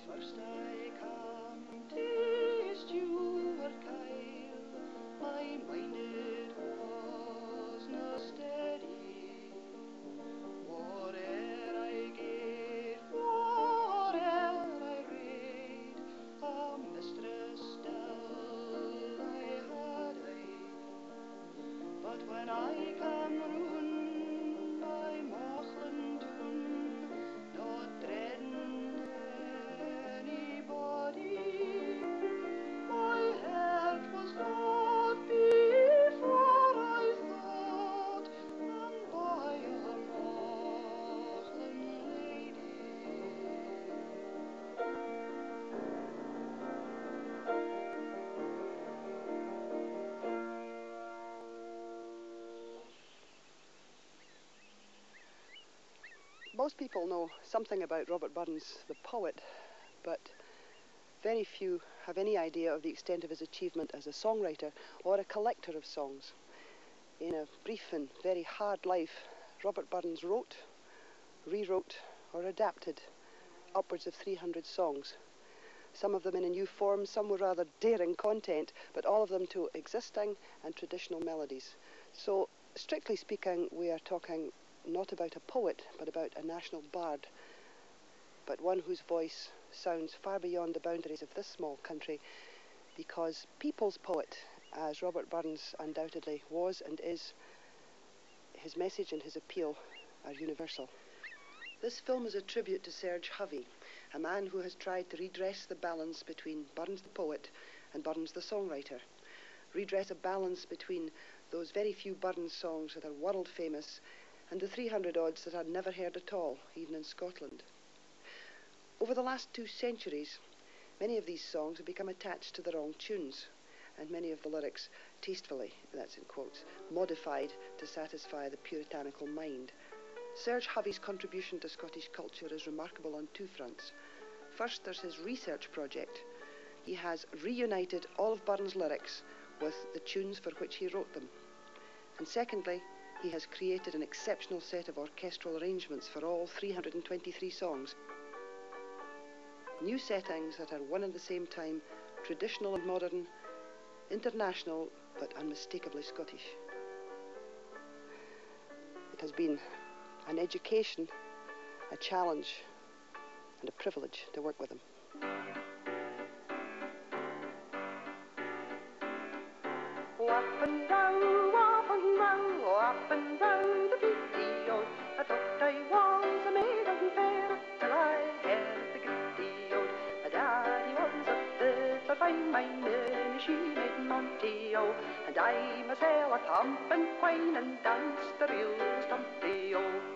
First I come taste your kyle, my mind it was no steady. Whate'er I gave, whate'er I read, a mistress still I had but when I come round by Mauchline Doon, not dreading anybody, my heart was not before I thought, and by a Mauchline lady. Most people know something about Robert Burns, the poet, but very few have any idea of the extent of his achievement as a songwriter or a collector of songs. In a brief and very hard life, Robert Burns wrote, rewrote, or adapted upwards of 300 songs. Some of them in a new form, some were rather daring content, but all of them to existing and traditional melodies. So, strictly speaking, we are talking not about a poet, but about a national bard, but one whose voice sounds far beyond the boundaries of this small country, because people's poet, as Robert Burns undoubtedly was and is, his message and his appeal are universal. This film is a tribute to Serge Hovey, a man who has tried to redress the balance between Burns the poet and Burns the songwriter. Redress a balance between those very few Burns songs that are world famous and the 300 odds that I'd never heard at all, even in Scotland. Over the last 2 centuries, many of these songs have become attached to the wrong tunes, and many of the lyrics tastefully, that's in quotes, modified to satisfy the puritanical mind. Serge Hovey's contribution to Scottish culture is remarkable on 2 fronts. First, there's his research project. He has reunited all of Burns' lyrics with the tunes for which he wrote them. And secondly, he has created an exceptional set of orchestral arrangements for all 323 songs. New settings that are one and the same time traditional and modern, international but unmistakably Scottish. It has been an education, a challenge and a privilege to work with him. Up and down, up and down, up and down the beatty ode. I thought I was a maiden fair till I heard the gritty ode. My daddy was a bit of fine minded, she made Monty O, and I myself a thump and whine and danced the real stumpy O.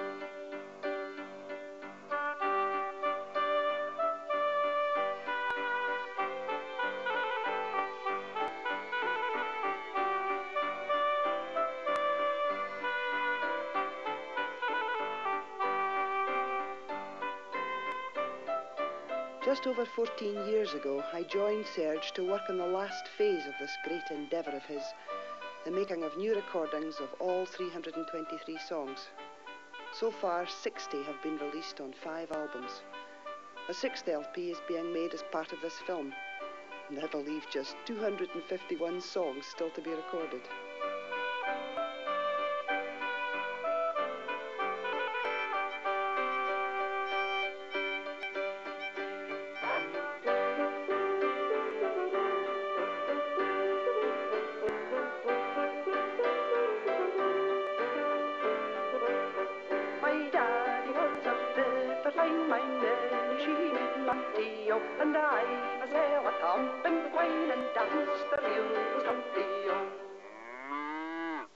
Just over 14 years ago, I joined Serge to work on the last phase of this great endeavour of his, the making of new recordings of all 323 songs. So far, 60 have been released on 5 albums. A 6th LP is being made as part of this film, and I believe just 251 songs still to be recorded. And I myself a thump and whine and dance the real stumpy O.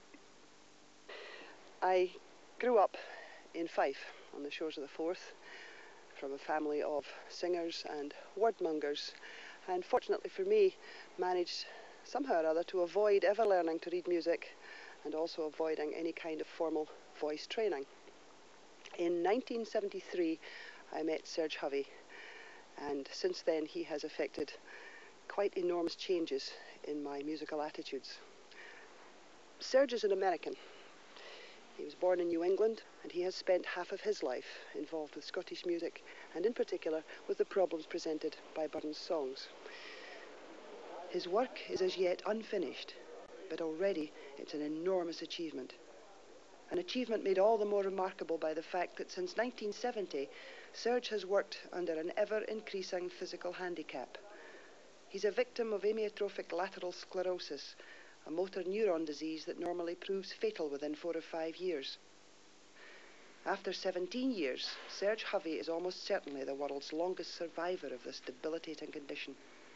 I grew up in Fife on the shores of the Forth from a family of singers and wordmongers, and fortunately for me managed somehow or other to avoid ever learning to read music and also avoiding any kind of formal voice training. In 1973 I met Serge Hovey, and since then he has effected quite enormous changes in my musical attitudes. Serge is an American. He was born in New England, and he has spent half of his life involved with Scottish music, and in particular with the problems presented by Burns' songs. His work is as yet unfinished, but already it's an enormous achievement. An achievement made all the more remarkable by the fact that since 1970, Serge has worked under an ever-increasing physical handicap. He's a victim of amyotrophic lateral sclerosis, a motor neuron disease that normally proves fatal within 4 or 5 years. After 17 years, Serge Hovey is almost certainly the world's longest survivor of this debilitating condition.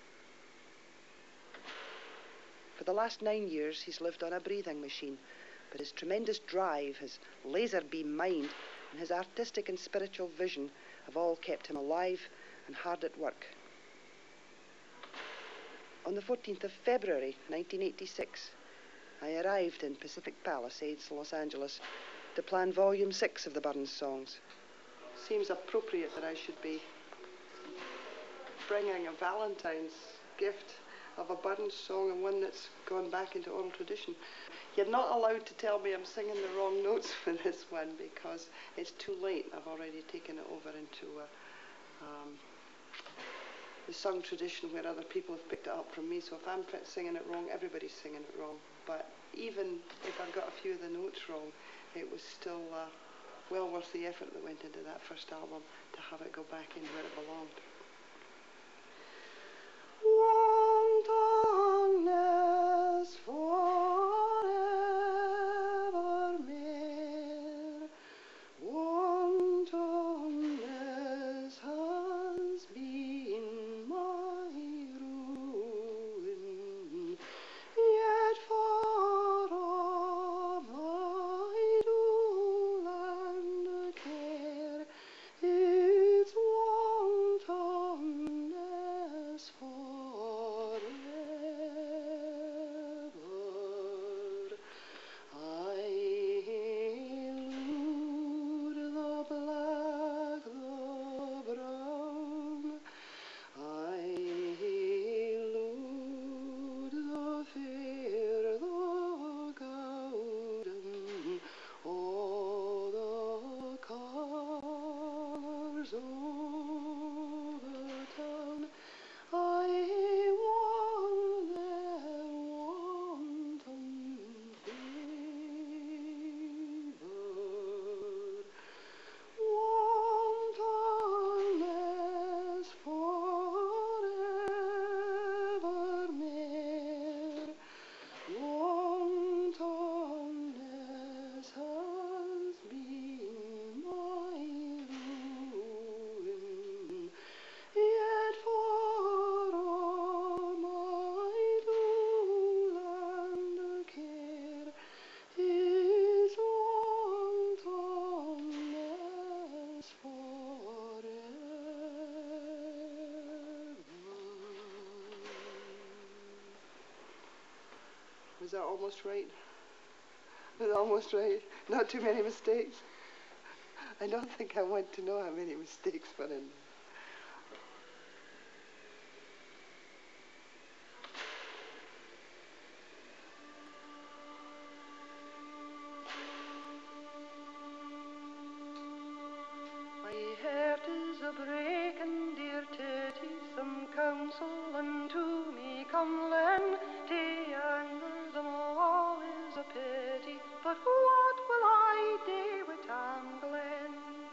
For the last 9 years, he's lived on a breathing machine, but his tremendous drive, his laser beam mind, and his artistic and spiritual vision have all kept him alive and hard at work. On the 14th of February 1986, I arrived in Pacific Palisades, Los Angeles, to plan Volume 6 of the Burns songs. Seems appropriate that I should be bringing a Valentine's gift of a Burns song, and one that's gone back into oral tradition. You're not allowed to tell me I'm singing the wrong notes for this one because it's too late. I've already taken it over into the sung tradition where other people have picked it up from me. So if I'm singing it wrong, everybody's singing it wrong. But even if I got a few of the notes wrong, it was still well worth the effort that went into that first album to have it go back in where it belonged. Wantonness forevermore, wantonness has been my ruin, yet for all my dole and care, it's wantonness forever. I lure the black, the brown, I lure the fair, the golden, all the colors of the town. I want their wanton favor. Wantonness forevermore, wantonness has been my ruin, yet for all my dole and care, is wantonness forever. Was that almost right? Was that almost right? Not too many mistakes? I don't think I want to know how many mistakes were in there. My heart is a breaking, dear titty, some counsel unto me come lend. To anger them all is a pity, but what will I do with Tam Glen?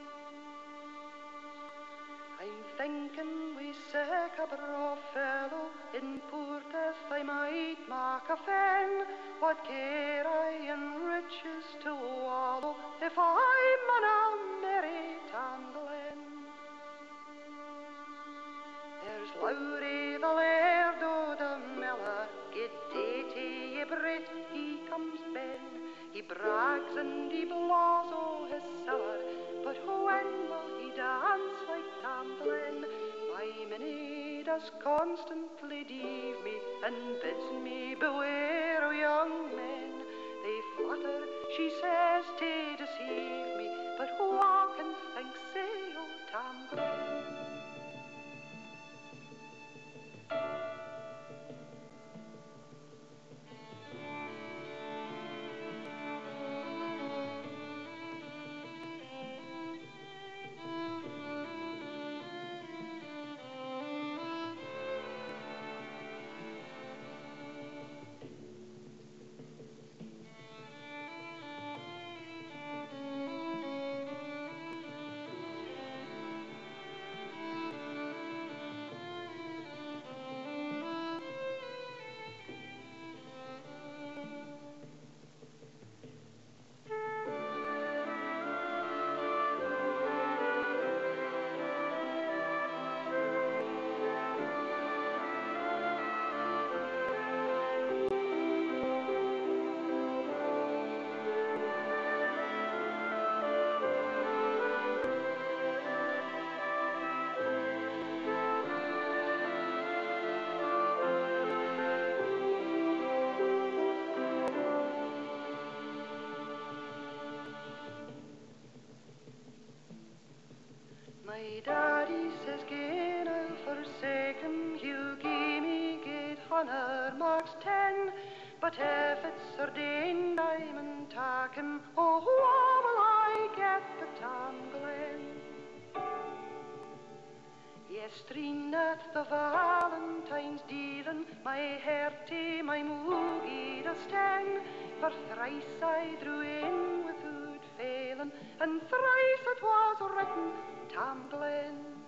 I'm thinking we sick a braw fellow, in poor death I might make a fen. What care I in riches to wallow, if I manna marry Tam Glen? There's Lowry the laird o' the miller, good day to ye Brit, he comes ben. He brags and he blaws o' his cellar, but when will he dance like Tam Glen? My Minnie does constantly deave me, and bids me beware o' young men. They flatter, she says, to deceive me, but wha can think say o' Tam Glen? But if it's ordained I'm taken, oh, what will I get but Tam Glen? Yestreen at the Valentine's dealing, my hearty, my moogie the stang, for thrice I drew in without failing, and thrice it was written Tam Glen.